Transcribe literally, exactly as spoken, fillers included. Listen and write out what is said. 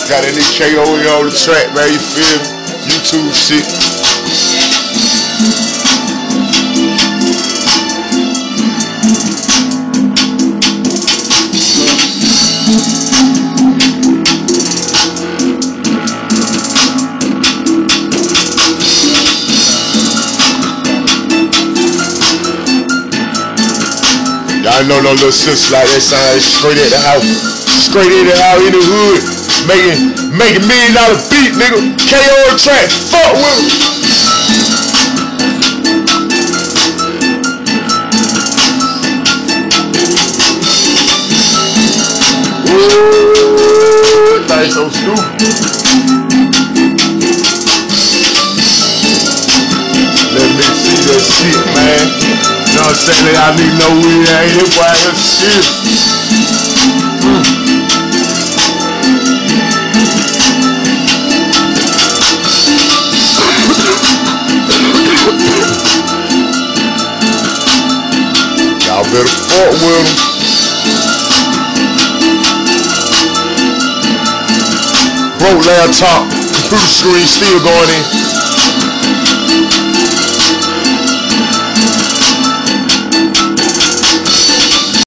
Got that nigga K O on the track, man, you feel me? YouTube shit. Y'all know no little sisters like that sound straight at the house. Straight in the house in the hood. Making making million dollar beat, nigga. K O on track. Fuck with him. Ooh, that is so stupid. Let me see that shit, man. You know what I'm saying? I need no weed out here, boy. That shit. Mm. Y'all better fuck with him. Broke laptop, computer screen still going in.